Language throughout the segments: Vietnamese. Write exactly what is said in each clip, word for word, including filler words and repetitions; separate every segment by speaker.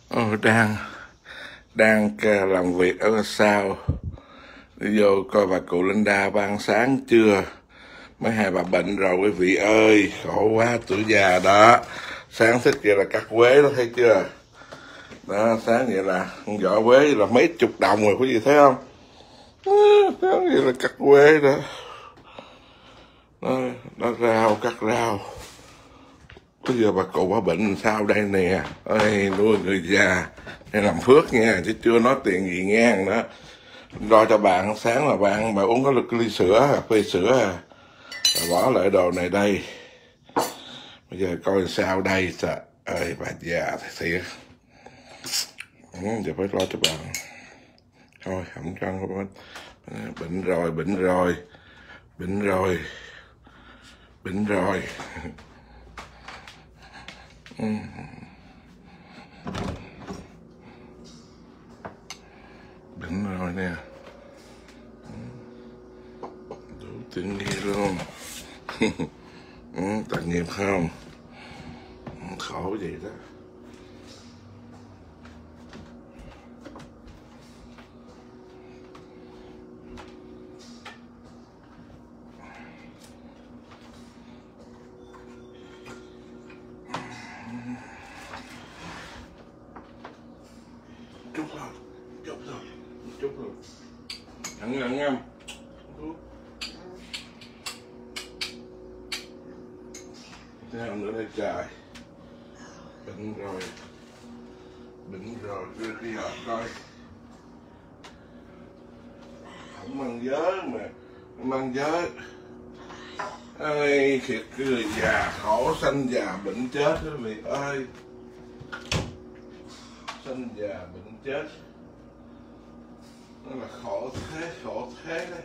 Speaker 1: Ờ, đang đang làm việc ở sau, đi vô coi bà cụ Linda bà ăn sáng chưa. Mấy hai bà bệnh rồi quý vị ơi, khổ quá, tuổi già đó. Sáng thức vậy là cắt quế đó, thấy chưa đó. Sáng vậy là vỏ quế là mấy chục đồng rồi, quý vị thấy không? Sáng vậy là cắt quế đó. Đó, đó rau, cắt rau. Bây giờ bà cụ bà bệnh làm sao đây nè. Ơi, nuôi người già để làm phước nha, chứ chưa nói tiền gì ngang nữa. Lo cho bạn sáng là bạn bà uống có được ly sữa, cà phê sữa à. Bà bỏ lại đồ này đây. Bây giờ coi sao đây. Trời ơi, bà già thiệt. Ừ, giờ phải lo cho bạn. Thôi không trăng bệnh rồi, bệnh rồi, bệnh rồi, bệnh rồi. Ừ. Bệnh rồi nè. Đủ tiếng nghe luôn. Ừ, tội nghiệp không? Khổ vậy đó. Chút thôi, chút thôi, chút thôi. Nhận nhận em. Sao nữa đây trời. Bệnh rồi. Bệnh rồi, đưa đi học coi. Không mang vớ mà. Mang vớ. Ơi, thiệt người già, khổ sanh già bệnh chết quý vị ơi. Sanh già bệnh chết. Nó là khổ thế, khổ thế đấy.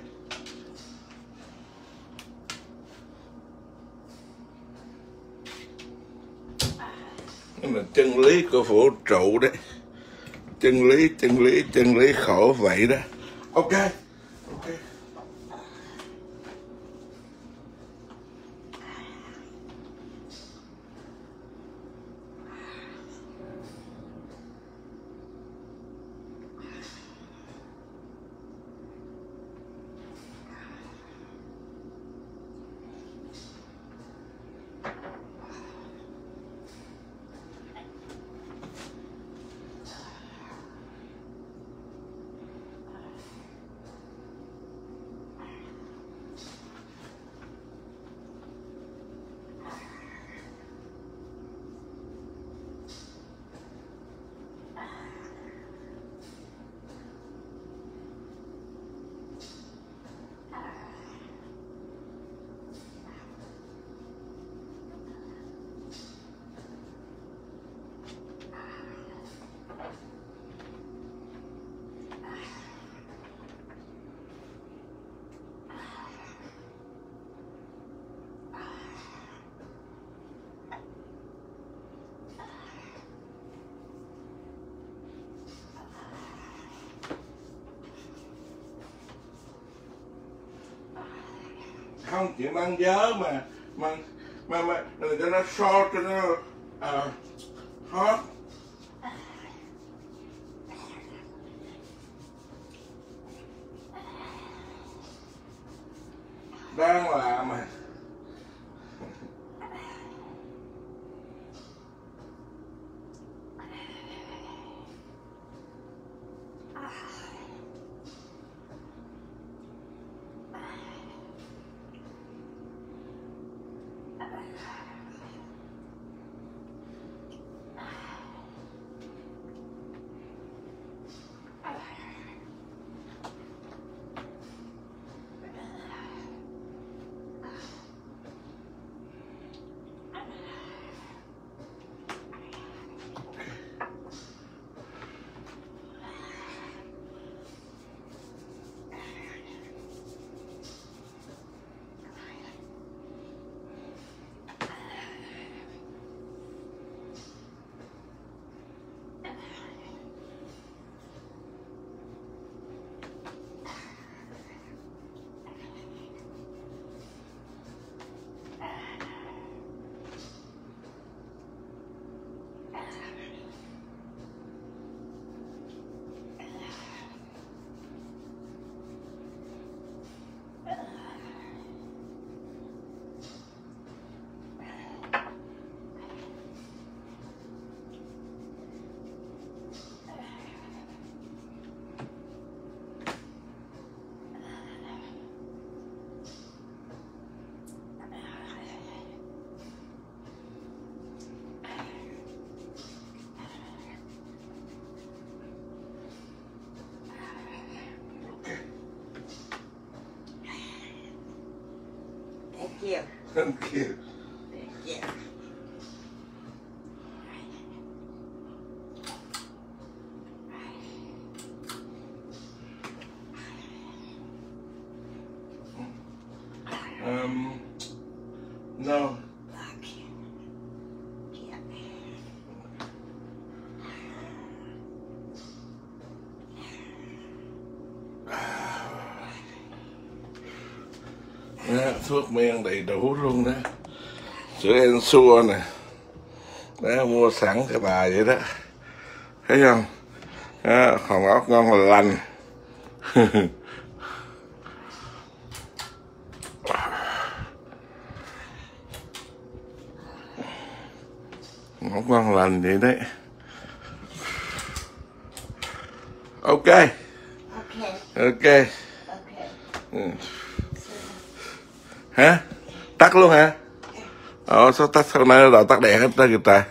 Speaker 1: Đó là chân lý của vũ trụ đấy. Chân lý, chân lý, chân lý khổ vậy đó. Ok, ok. Không chỉ mang vớ mà mang mà mà để cho nó so cho nó à, hot. Đang làm mà.
Speaker 2: you.
Speaker 1: Thank you.
Speaker 2: Thank you.
Speaker 1: Um, no. Đó, thuốc men đầy đủ luôn đó, sữa Ensure nè, đó, mua sẵn cái bà vậy đó, thấy không? Đó, hòn ốc ngon là lành. Ốc ngon lành vậy đấy. Ok.
Speaker 2: Ok.
Speaker 1: Ok.
Speaker 2: Ok.
Speaker 1: Ừ. Hả? Tắt luôn hả? Ồ, sao tắt sau này rồi tắt đèn hết ra kìa trời.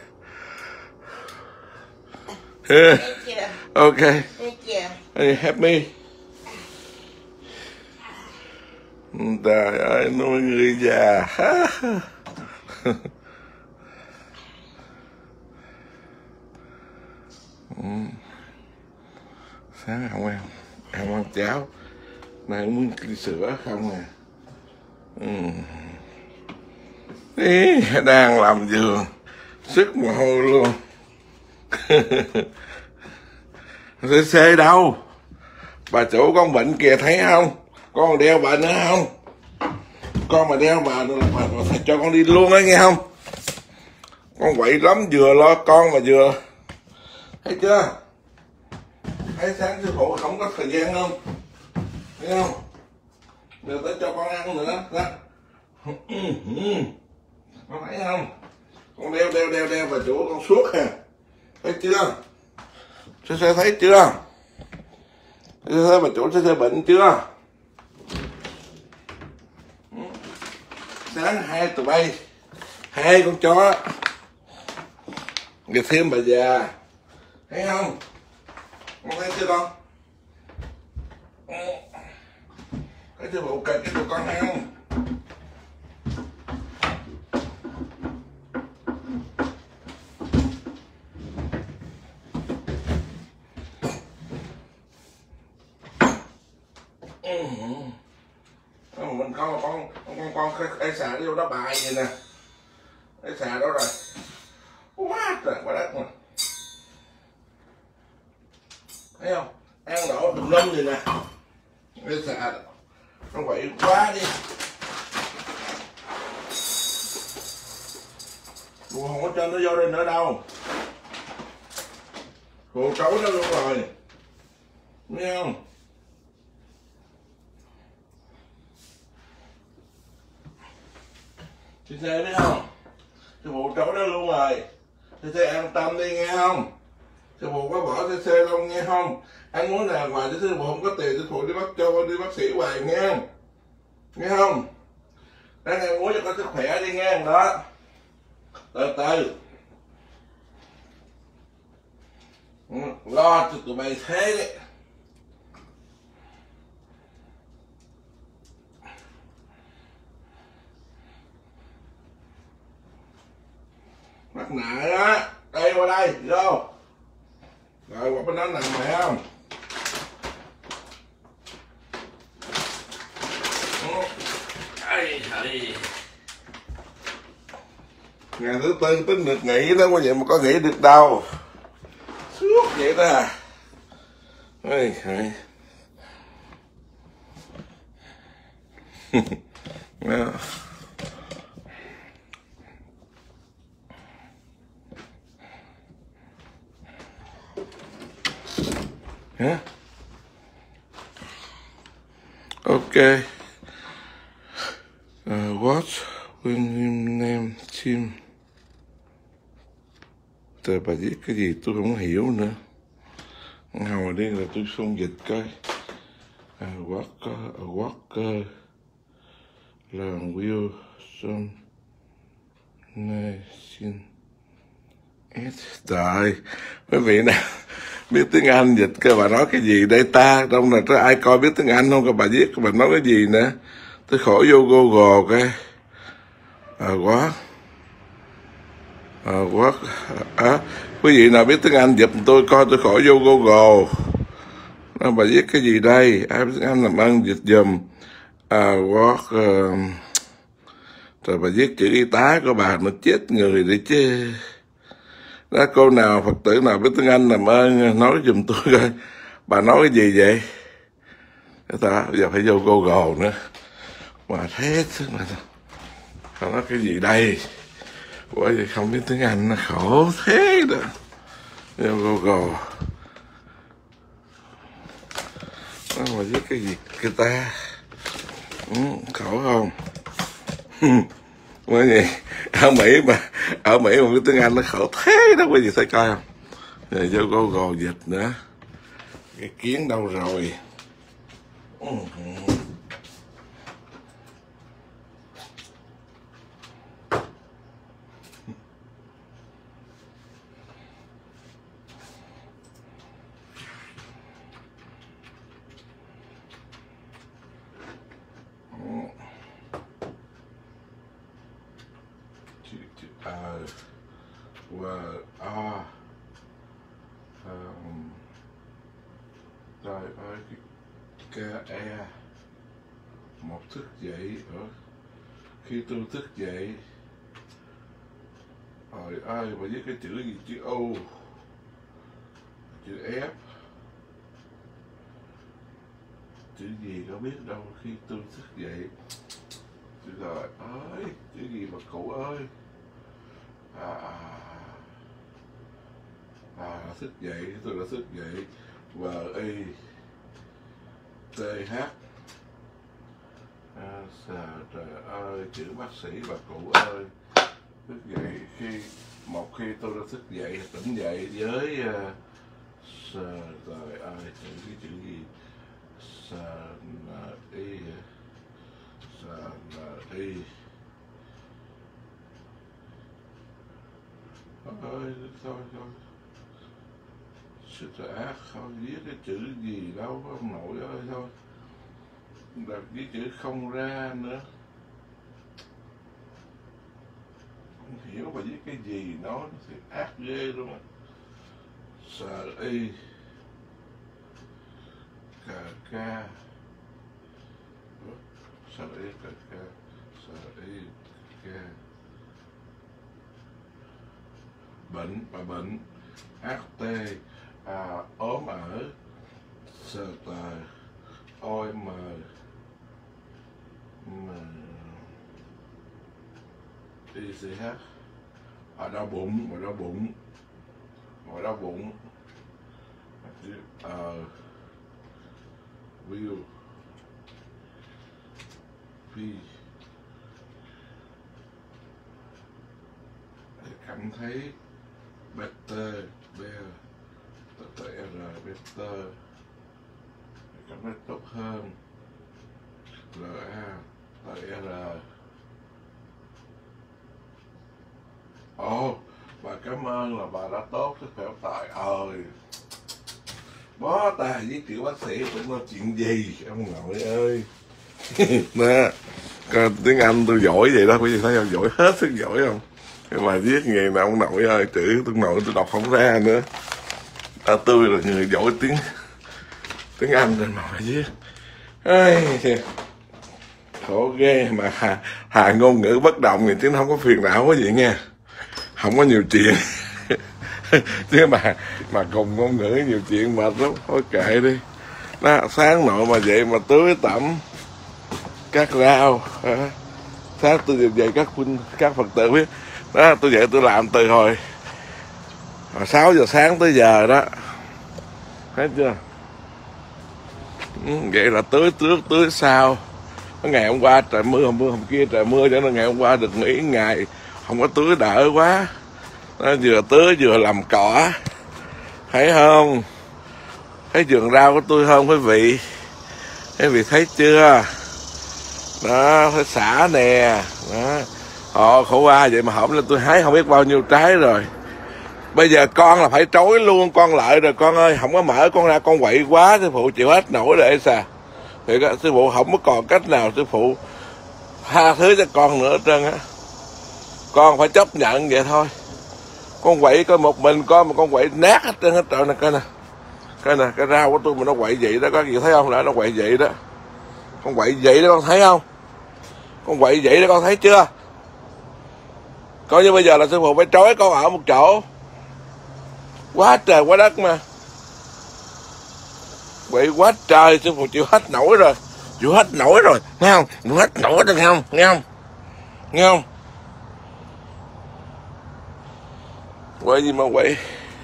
Speaker 2: Thank you.
Speaker 1: Ok.
Speaker 2: Thank you.
Speaker 1: Hey, help me. Trời ơi, nuôi người già. Sáng không ăn, không ăn cháo, nay muốn đi sữa không nè. Ừ. Ý, đang làm giường, sức mồ hôi luôn. xê xê đâu? Bà chủ con bệnh kìa thấy không? Con còn đeo bà nữa không? Con mà đeo bà nữa là bà, bà phải cho con đi luôn đó nghe không? Con quậy lắm, vừa lo con mà vừa. Thấy chưa? Thấy sáng sư phụ không có thời gian không? Thấy không? Giờ tới cho con ăn nữa đó. Con thấy không? Con đeo đeo đeo đeo bà chủ con suốt ha. Thấy chưa? Sư sư thấy chưa? Sư thấy bà chủ sư sư bệnh chưa? Sáng hai tụi bay, hai con chó, rồi thêm bà già, thấy không? Con thấy chưa con? Thấy chưa bộ kịch cái tụi con thấy không? Mình con con con con cái xà vô đó bài vậy nè, cái xà đó rồi quá trời quá đất mà, thấy không? Ăn đổ tùm lum vậy nè, cái xà nó quậy quá đi, cô không có cho nó vô đây nữa đâu, cô trấu nó luôn rồi, nghe không? Chị xe biết không? Sư phụ trấu đó luôn rồi. Chị xe an tâm đi nghe không? Sư phụ có bỏ xe xe đâu nghe không? Anh muốn làm ngoài chứ sư phụ không có tiền, sư phụ đi bắt cho đi bác sĩ hoài nghe. Nghe không? Đang ăn uống cho có sức khỏe đi nghe đó. Từ từ. Ừ, lo cho tụi mày thế đấy. Mặt nạ đó, đây qua đây, vô. Rồi qua bên đó nằm mày không? Ây thầy. Ngày thứ tư tính được nghỉ đó, vậy mà có nghỉ được đâu. Suốt vậy đó à. Ây thầy. Huh? Okay. Uh, what will you name him? Trời, bà viết cái gì tôi không hiểu nữa. Ngồi đi là tôi xung dịch coi. A worker, a worker. Là Wilson Nation. Trời, quý vị nào biết tiếng Anh dịch cái bà nói cái gì đây ta, trong này có ai coi biết tiếng Anh không, cái bà viết bà nói cái gì nữa, tôi khỏi vô Google cái uh, what uh, what à, quý vị nào biết tiếng Anh giúp tôi coi, tôi khỏi vô Google. Nó bà viết cái gì đây? Ai biết tiếng Anh làm ơn dịch dùm. À, what uh, rồi bà viết chữ y tá của bà nó chết người đi chứ. Đó, cô nào Phật tử nào biết tiếng Anh làm ơn nói giùm tôi coi bà nói cái gì vậy. Ta giờ phải vô Google nữa mà thế mà nó nói cái gì đây, bởi vì không biết tiếng Anh nó khổ thế đó. Vô Google nó mà viết cái gì người ta ừ, khổ không. Bởi vì ở Mỹ mà ở Mỹ mà biết tiếng Anh nó khổ thế đó, quý vị thấy coi không. Rồi vô Google dịch nữa, cái kiến đâu rồi. Ờ và a rồi ơi cái e một thức dậy ở khi tôi thức dậy. Rồi ơi và với cái chữ gì, chữ O, chữ F, chữ gì có biết đâu khi tôi thức dậy. Chữ rồi ơi, chữ gì mà cụ ơi. À, à thức dậy, tôi đã thức dậy. V I T H à, trời ơi, chữ bác sĩ bà cụ ơi. Thức dậy khi một khi tôi đã thức dậy, tỉnh dậy với uh, sờ, trời ơi, chữ cái chữ gì, sờ y sờ y ơi, thôi thôi sự ác không viết cái chữ gì đâu ông nội ơi, thôi đặt cái chữ không ra nữa, không hiểu mà viết cái gì nó thì ác ghê luôn á. Sờ y cà ca, sờ y cà ca, sờ y ca, bệnh và bệnh, hát tê à, ốm ở, sờ tờ ôi mờ mờ i xê hát ở đau bụng, ở đau bụng, ở đau bụng, ờ view phi cảm thấy better better t r better cảm thấy tốt hơn, r a t r. Ồ, bà cảm ơn là bà đã tốt sức khỏe tại ơi. Bó ta với kiểu bác sĩ cũng nói chuyện gì ông nội ơi. Nè, coi tiếng Anh tôi giỏi vậy đó, quý vị thấy không, giỏi hết sức giỏi không. Nhưng mà viết nghề nào ông nội ơi, chữ tôi nội tôi đọc không ra nữa. À, tôi là người giỏi tiếng tiếng Anh nên mà phải viết. Ây, khổ ghê mà hà, hà ngôn ngữ bất động thì chứ không có phiền não quá vậy nha, không có nhiều chuyện. Chứ mà mà cùng ngôn ngữ nhiều chuyện mệt lắm, thôi kệ đi. Đó, sáng nội mà vậy mà tưới tẩm các rau, à, sáng tôi dậy các huynh các Phật tử biết đó, tôi dậy tôi làm từ hồi sáu giờ sáng tới giờ đó, thấy chưa. Ừ, vậy là tưới trước tưới sau. Ngày hôm qua trời mưa, hôm mưa hôm kia trời mưa, cho nên ngày hôm qua được nghỉ ngày không có tưới đỡ quá. Nó vừa tưới vừa làm cỏ, thấy không, thấy vườn rau của tôi không quý vị, quý vị thấy chưa đó, thấy xả nè đó. Họ khổ qua vậy mà hổng lên tôi hái không biết bao nhiêu trái rồi. Bây giờ con là phải trối luôn con lại rồi con ơi, không có mở con ra con quậy quá, sư phụ chịu hết nổi để xà. Thì sư phụ không có còn cách nào sư phụ tha thứ cho con nữa hết trơn á. Con phải chấp nhận vậy thôi. Con quậy coi một mình con mà con quậy nát hết trơn hết trọi nè, coi nè. Coi nè, cái rau của tôi mà nó quậy vậy đó, có gì thấy không? Là nó quậy vậy đó. Con quậy vậy đó, con thấy không? Con quậy vậy đó, con thấy chưa? Coi như bây giờ là sư phụ phải trói con ở một chỗ. Quá trời quá đất mà. Quậy quá trời, sư phụ chịu hết nổi rồi. Chịu hết nổi rồi, nghe không? Chịu hết nổi rồi, nghe không? Nghe không? Nghe không? Quậy gì mà quậy?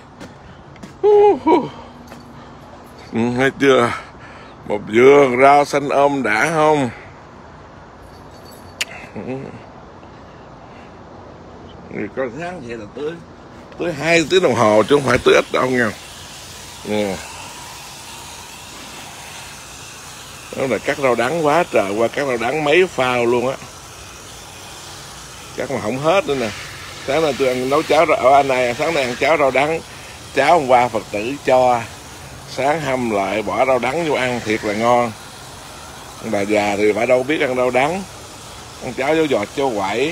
Speaker 1: Ừ, thấy chưa? Một vườn rau xanh ôm đã không? Người con sáng vậy là tưới tưới hai tiếng đồng hồ chứ không phải tưới ít đâu nha. Nè. Đó là cắt rau đắng quá trời, qua cắt rau đắng mấy phao luôn á. Chắc mà không hết nữa nè. Sáng nay tôi ăn nấu cháo ở anh này, sáng nay ăn cháo rau đắng. Cháo hôm qua Phật tử cho, sáng hâm lại bỏ rau đắng vô ăn thiệt là ngon. Bà già thì bà đâu biết ăn rau đắng, ăn cháo vô giọt cho quậy.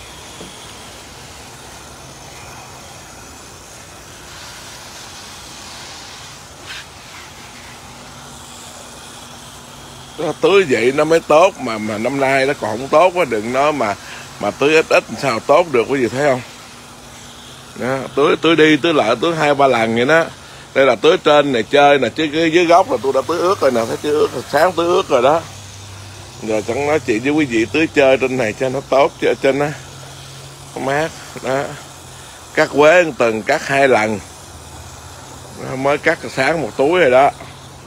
Speaker 1: Nó tưới vậy nó mới tốt, mà mà năm nay nó còn không tốt quá, đừng nói mà mà tưới ít ít sao tốt được, cái gì thấy không? Đó, tưới tưới đi tưới lại tưới hai ba lần vậy đó. Đây là tưới trên này chơi nè, chứ dưới gốc là tôi đã tưới ướt rồi nè, thấy chưa? Ướt sáng tưới ướt rồi đó. Giờ chẳng nói chuyện với quý vị tưới chơi trên này cho nó tốt, chứ ở trên nó nó mát đó. Cắt quế từng cắt hai lần, mới cắt sáng một túi rồi đó.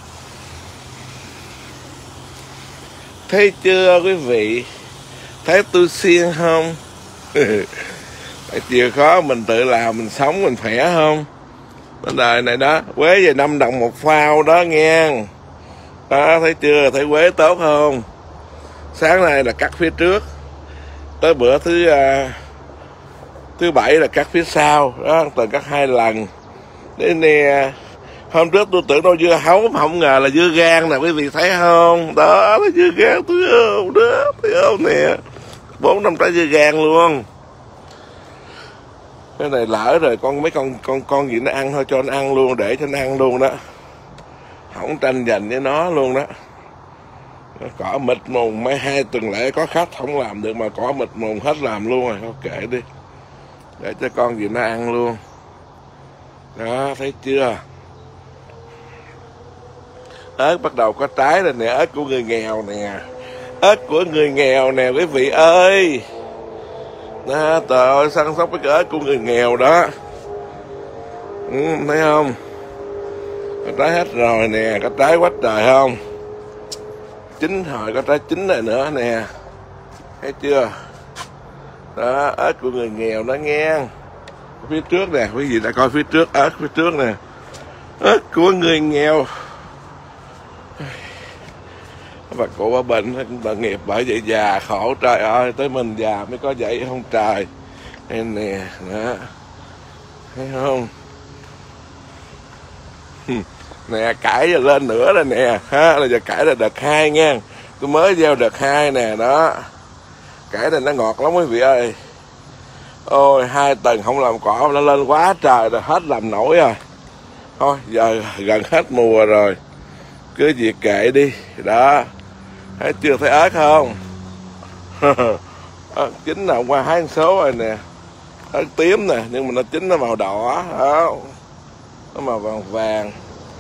Speaker 1: Thấy chưa quý vị? Thấy tôi siêng không? Phải chịu khó mình tự làm, mình sống mình khỏe không? Cái đời này đó, quế về năm đồng một phao đó nghe. Đó, thấy chưa? Thấy quế tốt không? Sáng nay là cắt phía trước, tới bữa thứ uh, thứ bảy là cắt phía sau đó, từng cắt hai lần. Đây nè, hôm trước tôi tưởng đâu dưa hấu mà không ngờ là dưa gan nè, quý vị thấy không? Đó là dưa gan tôi không đó, thấy không nè, bốn năm trái dưa gan luôn. Cái này lỡ rồi con mấy con con con gì nó ăn thôi, cho nó ăn luôn, để cho nó ăn luôn đó, không tranh giành với nó luôn đó. Cỏ mịt mùng, mấy hai tuần lễ có khách không làm được mà cỏ mịt mùng hết làm luôn rồi, thôi kệ đi, để cho con gì nó ăn luôn. Đó, thấy chưa? Ớt bắt đầu có trái rồi nè, ớt của người nghèo nè, ớt của người nghèo nè quý vị ơi. Đó, trời ơi, săn sóc cái ớt của người nghèo đó. Ừ, thấy không? Có trái hết rồi nè, có trái quá trời không? Chín hồi có trái chín này nữa nè, thấy chưa? Đó, ớt của người nghèo đó nghe. Phía trước nè, quý vị đã coi phía trước, ớt phía trước nè, ớt của người nghèo. Bà cụ bà bệnh, bà nghiệp bởi vậy già khổ, trời ơi, tới mình già mới có vậy không trời. Đây nè, đó, thấy không? Nè, cải giờ lên nữa rồi nè, ha, là giờ cải là đợt hai nha. Tôi mới gieo đợt hai nè, đó. Cải này nó ngọt lắm quý vị ơi. Ôi, hai tầng không làm cỏ nó lên quá trời rồi, hết làm nổi rồi. Thôi, giờ gần hết mùa rồi, cứ việc kệ đi, đó. Thấy chưa, thấy ớt không? Chín là hôm qua hái một số rồi nè. Ớt tím nè, nhưng mà nó chín nó màu đỏ, đó. Nó màu vàng vàng.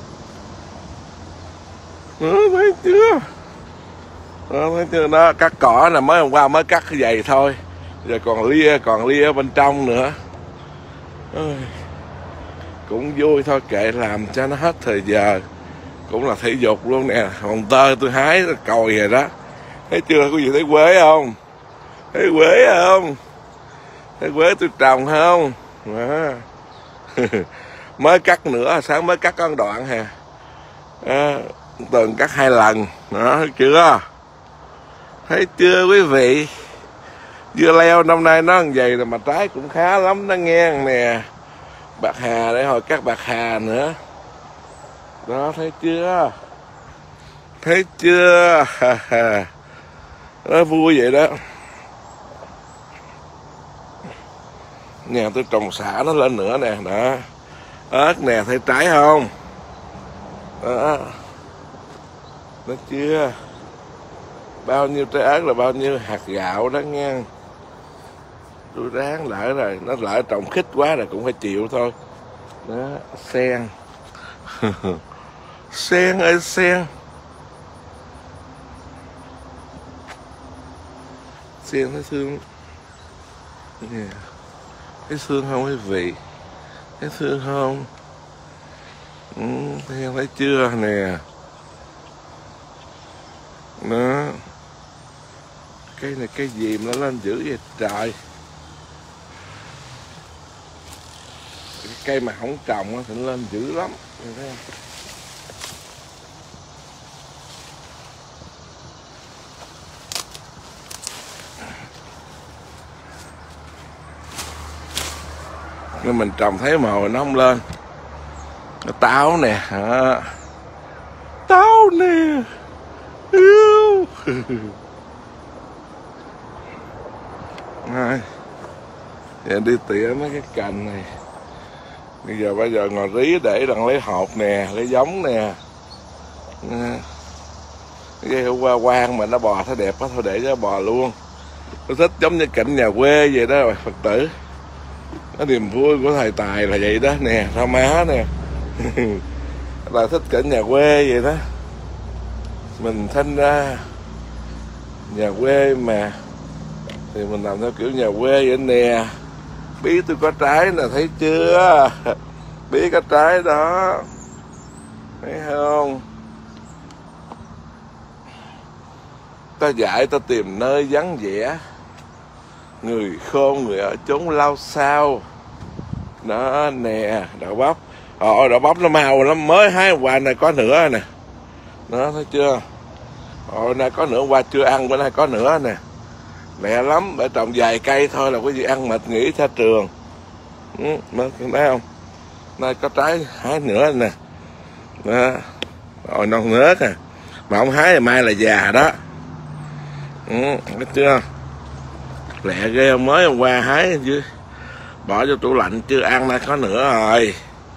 Speaker 1: Ừ, thấy chưa? Đó, thấy chưa đó, cắt cỏ nè, mới hôm qua mới cắt cái giày thôi. Giờ còn lia, còn lia ở bên trong nữa. Ôi, cũng vui thôi, kệ làm cho nó hết thời giờ. Cũng là thể dục luôn nè, hòn tơ tôi hái còi rồi đó. Thấy chưa, có gì thấy quế không? Thấy quế không? Thấy quế tôi trồng không? Đó. Mới cắt nữa, sáng mới cắt con đoạn hà. Đó, tuần cắt hai lần, đó, thấy chưa? Thấy chưa quý vị? Dưa leo năm nay nó như vậy rồi mà trái cũng khá lắm đó nghe nè. Bạc hà để hồi cắt bạc hà nữa. Đó, thấy chưa? Thấy chưa? Nó vui vậy đó. Nhà tôi trồng xả nó lên nữa nè. Đó, ớt nè, thấy trái không? Đó, nó chưa. Bao nhiêu trái ớt là bao nhiêu hạt gạo đó nha. Tôi ráng lại rồi, nó lại trồng khích quá là cũng phải chịu thôi. Đó, sen. Sen ơi sen. Sen thấy thương. Yeah. Thấy thương không quý vị? Thấy thương không? Ừ, thấy, thấy chưa nè. Đó. Cây này cây gì mà nó lên dữ vậy trời. Cái cây mà không trồng thì nó lên dữ lắm. Thấy không? Nhưng mình trồng thấy màu nó không lên. Nó táo nè. À. Táo nè. Yêu. Rồi. Giờ đi tỉa mấy cái cành này. Bây giờ bây giờ ngồi rí để đặng lấy hột nè, lấy giống nè. Cái hoa quang mà nó bò thấy đẹp quá thôi để cho bò luôn. Tôi thích giống như cảnh nhà quê vậy đó Phật tử. Cái niềm vui của thầy Tài là vậy đó nè, rau má nè. Là thích cảnh nhà quê vậy đó. Mình sinh ra nhà quê mà thì mình làm theo kiểu nhà quê vậy nè. Bí tôi có trái nè, thấy chưa? Bí có trái đó, thấy không? Ta dạy ta tìm nơi vắng vẻ, người khôn người ở chốn lao sao. Đó nè, đậu bắp. Ồ, đậu bắp nó màu lắm, mới hái qua này có nữa nè. Đó, thấy chưa? Ồ, nay có nữa, qua chưa ăn, bữa nay có nữa nè. Lẹ lắm, để trồng vài cây thôi là có gì ăn mệt nghỉ xa trường. Ừ, thấy không? Nay có trái hái nữa nè. Đó. Rồi non nớt à. Mà không hái thì mai là già đó. Ừ, thấy chưa? Lẹ ghê, mới hôm qua hái chứ. Bỏ vô tủ lạnh chưa ăn, nay có nữa rồi.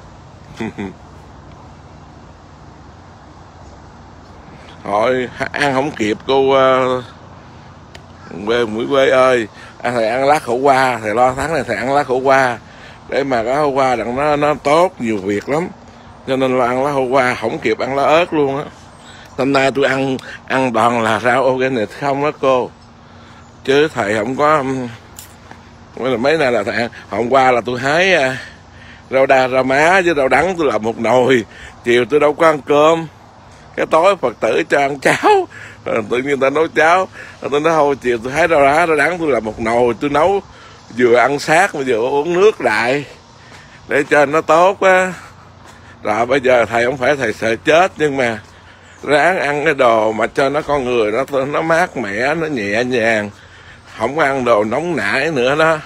Speaker 1: Thôi ăn không kịp cô uh, quê mũi quê ơi. À, thầy ăn lá khổ qua, thầy lo tháng này thầy ăn lá khổ qua để mà cái khổ qua đặng nó nó tốt nhiều việc lắm, cho nên là ăn lá khổ qua không kịp ăn lá ớt luôn á. Hôm nay tôi ăn ăn toàn là rau organic không đó cô, chứ thầy không có. Mấy nay là thầy ăn. Hôm qua là tôi hái uh, rau đa rau má với rau đắng tôi làm một nồi, chiều tôi đâu có ăn cơm, cái tối Phật tử cho ăn cháo, tự nhiên ta nấu cháo, tôi nói thôi chiều tôi hái rau đá rau đắng tôi làm một nồi, tôi nấu vừa ăn sát mà vừa uống nước đại để cho nó tốt á. Rồi bây giờ thầy không phải thầy sợ chết, nhưng mà ráng ăn cái đồ mà cho nó con người nó nó mát mẻ, nó nhẹ nhàng, không ăn đồ nóng nảy nữa đó.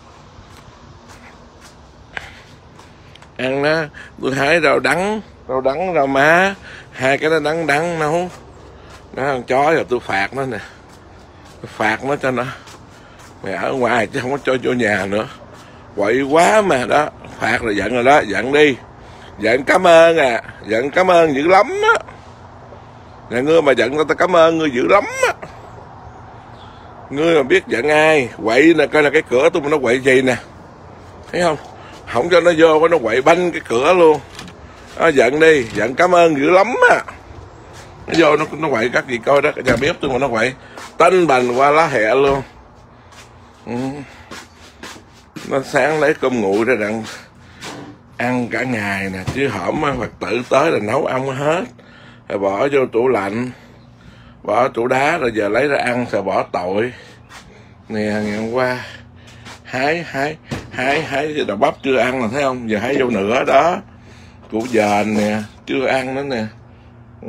Speaker 1: Ăn đó, tôi hái rau đắng, rau đắng, rau má, hai cái nó đắng đắng nấu. Nó ăn chó rồi tôi phạt nó nè, tôi phạt nó cho nó mày ở ngoài chứ không có cho vô nhà nữa, quậy quá mà. Đó, phạt rồi giận rồi đó, giận đi, giận cảm ơn à, giận cảm ơn dữ lắm á. Nhà ngươi mà giận tao, tao cảm ơn ngươi dữ lắm á. Ngươi mà biết giận ai, quậy nè, coi là cái cửa tôi mà nó quậy gì nè, thấy không? Không cho nó vô, nó quậy banh cái cửa luôn. Nó giận đi, giận cảm ơn dữ lắm á. Nó vô nó nó quậy các gì coi đó, nhà bếp tôi mà nó quậy tanh bành qua lá hẹ luôn. Ừ. Nó sáng lấy cơm nguội ra đặng ăn cả ngày nè, chứ hổm Phật tử tới là nấu ăn hết, rồi bỏ vô tủ lạnh, bỏ tủ đá, rồi giờ lấy ra ăn rồi bỏ tội. Nè, ngày hôm qua hái hái hái hái đậu bắp chưa ăn là thấy không, giờ hái vô nữa đó, củ dền nè chưa ăn nữa nè. Ừ.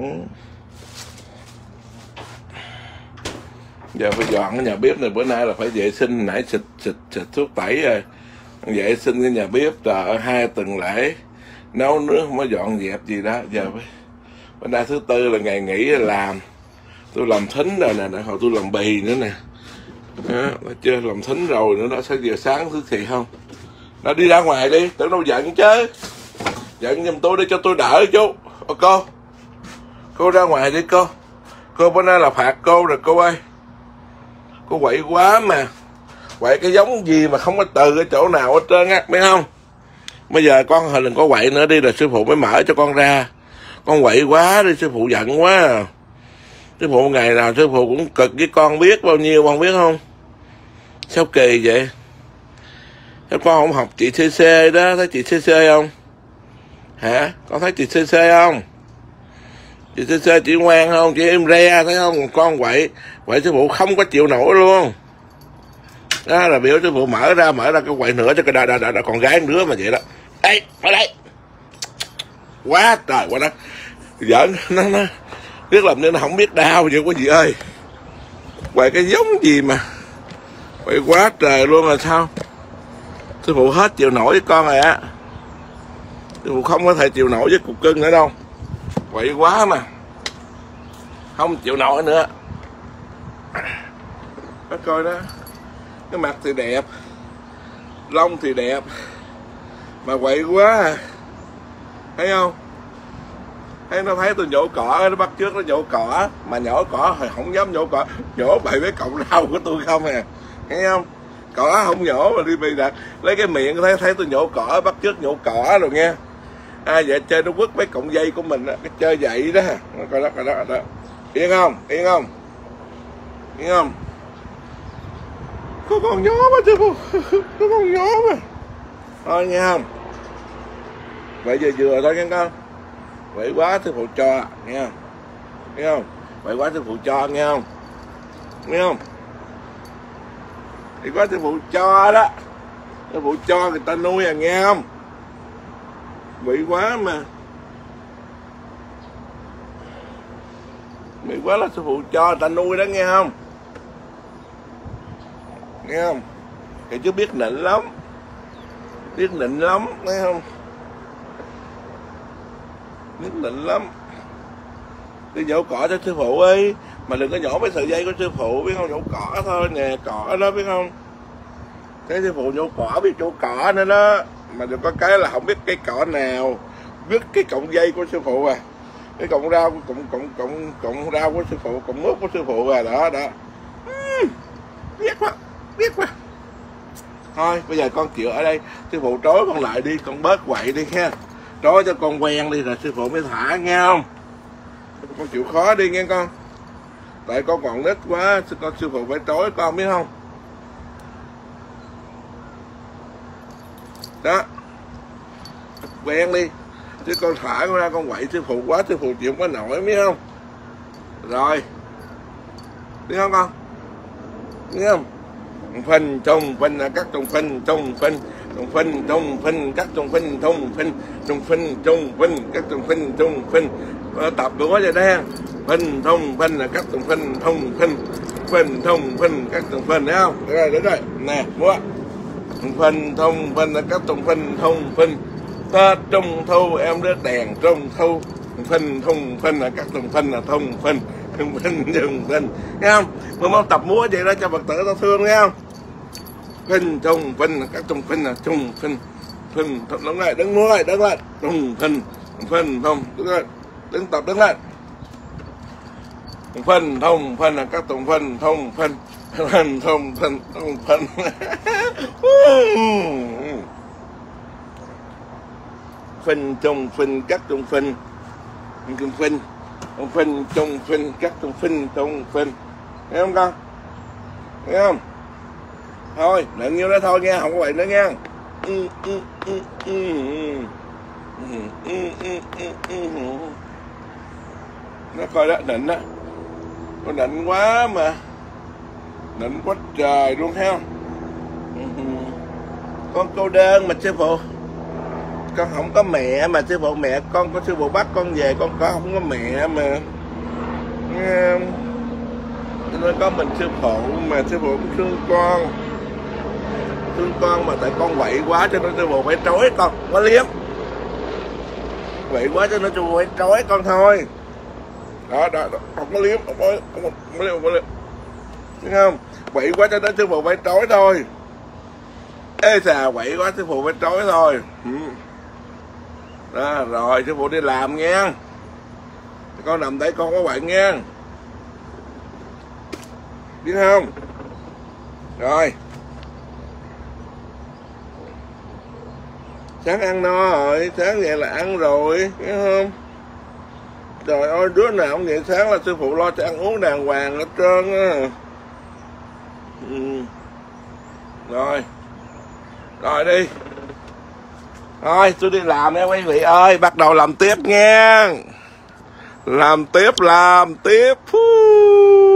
Speaker 1: Giờ phải dọn cái nhà bếp này, bữa nay là phải vệ sinh, nãy xịt xịt xịt thuốc tẩy rồi, vệ sinh cái nhà bếp. Trời, hai tuần lễ nấu nước không có dọn dẹp gì đó. Giờ phải bữa nay thứ tư là ngày nghỉ làm, tôi làm thính rồi nè, hồi tôi làm bì nữa nè. Đó, chưa làm thính rồi nữa đó, sao giờ sáng thứ thì không Nó đi ra ngoài đi, tưởng đâu giận chứ. Giận giùm tôi đi cho tôi đỡ chú. Ô cô, cô ra ngoài đi cô. Cô bữa nay là phạt cô rồi cô ơi. Cô quậy quá mà. Quậy cái giống gì mà không có từ cái chỗ nào hết trơn á, biết không? Bây giờ con hồi đừng có quậy nữa đi, rồi sư phụ mới mở cho con ra. Con quậy quá đi, sư phụ giận quá à. Sư phụ ngày nào sư phụ cũng cực với con biết bao nhiêu, con biết không? Sao kỳ vậy? Thế con không học chị xê xê đó, thấy chị xê xê không? Hả? Con thấy chị xê xê không? Chị xê xê chị ngoan không? Chị im re thấy không? Con quậy, quậy sư phụ không có chịu nổi luôn. Đó là biểu sư phụ mở ra, mở ra cái quậy nữa cho cái đà, đà, đà, đà, con gái nữa mà vậy đó. Ê, ở đây. Quá trời quá đất. Giỡn, nó, nó biết làm nên nó không biết đau vậy quý vị ơi. Quậy cái giống gì mà quậy quá trời luôn là sao? Sư phụ hết chịu nổi với con rồi á. Sư phụ không có thể chịu nổi với cục cưng nữa đâu. Quậy quá mà không chịu nổi nữa. Các coi đó, cái mặt thì đẹp, lông thì đẹp, mà quậy quá à. Thấy không? Thấy nó thấy tôi nhổ cỏ, nó bắt trước nó nhổ cỏ. Mà nhổ cỏ thì không dám nhổ cỏ, nhổ bậy với cọng rau của tôi không à. Thấy không? Cỏ không nhổ mà đi bị đặt. Lấy cái miệng thấy thấy tôi nhổ cỏ, bắt trước nhổ cỏ rồi nghe. Ai vậy chơi nó quất mấy cọng dây của mình á, cái chơi vậy đó. Coi đó, coi đó, đó. Yên không? Yên không? Yên không? Có con nhó mà sư phụ. Có con nhó mà. Thôi nghe không? Vậy giờ vừa thôi nghe con. Vậy quá sư phụ cho, nghe không? Nghe không? Vậy quá sư phụ cho, nghe không? Nghe không? Vậy quá sư phụ cho đó. Sư phụ cho người ta nuôi à, nghe không? Vậy quá mà. Vậy quá là sư phụ cho người ta nuôi đó, nghe không? Nghe không? Thì chứ biết nịnh lắm. Biết nịnh lắm, nghe không? Biết nịnh lắm. Đi nhổ cỏ cho sư phụ ấy. Mà đừng có nhổ mấy sợi dây của sư phụ, biết không? Nhổ cỏ thôi nè, cỏ đó biết không? Thế sư phụ nhổ cỏ biết nhổ cỏ nữa đó. Mà được có cái là không biết cái cỏ nào, biết cái cọng dây của sư phụ à. Cái cọng rau, cọng, cọng, cọng, cọng rau của sư phụ, cọng mướp của sư phụ à, đó, đó. Uhm, biết quá, biết quá. Thôi, bây giờ con chịu ở đây, sư phụ trói con lại đi, con bớt quậy đi ha. Trói cho con quen đi rồi sư phụ mới thả, nghe không? Con chịu khó đi nghe con. Tại con còn nít quá, con sư phụ phải trói con biết không? Đó. Quen đi. Chứ con thả con ra con quậy sư phụ quá, sư phụ chịu không có nổi biết không? Rồi. Biết không con? Biết không? Phân trồng phân là các trồng phân trồng phân trồng phân trồng phân các trồng phân trồng phân trồng phân trồng phân các trồng phân trồng phân tập của vậy đây phân thông phân là các trồng phân thông phân phân thông phân các trồng phân thấy không? Đấy rồi, đấy rồi nè mua phân thông phân là các trồng phân thông phân ta trồng thâu em đứa đèn trồng thâu phân thông phân là các trồng phân là thông phân thông phân trồng phân thấy không? Mà mau tập múa vậy đó cho Phật tử ta thương nghe không? Phân trồng phân là các trồng phân là trồng phân phân đứng lại đứng múa lại đứng lại trồng phân phân thông đứng lại đứng tập đứng lại phân thông phân là các trồng phân thông phân phân thông phân thông phân phân trồng phân các trồng phân trồng phân phân trồng phân các trồng phân trồng phân thấy không con? Thấy không? Thôi đừng nhiêu đó thôi nha, không có vậy nữa nha. Ừ, ừ, ừ, ừ, ừ, ừ, ừ, ừ, ừ. Nó coi đó, nịnh đó. Nó nịnh quá mà. Nịnh quá trời luôn thấy không? Con cô đơn mà sư phụ. Con không có mẹ mà sư phụ, mẹ con có sư phụ bắt con về, con có không có mẹ mà. Nghe không? Nên có mình sư phụ mà sư phụ cũng thương con. Thương con mà tại con quậy quá cho nên sư phụ phải trói con, quá liếm. Quậy quá cho nên sư phụ phải trói con thôi. Đó, đó, đó. Không có liếm, không có, không có, không có liếm, không có liếm. Thấy không? Quậy quá cho nên sư phụ phải trói thôi. Ê xà quậy quá, sư phụ phải trói thôi. Ừ. Đó, rồi sư phụ đi làm nha. Con nằm đấy con có quậy nha, biết không? Rồi sáng ăn no rồi, sáng vậy là ăn rồi, biết không? Trời ơi, đứa nào cũng vậy, sáng là sư phụ lo cho ăn uống đàng hoàng hết trơn á. Ừ. Rồi rồi đi, thôi tôi đi làm nha quý vị ơi, bắt đầu làm tiếp nha, làm tiếp làm tiếp. Phú.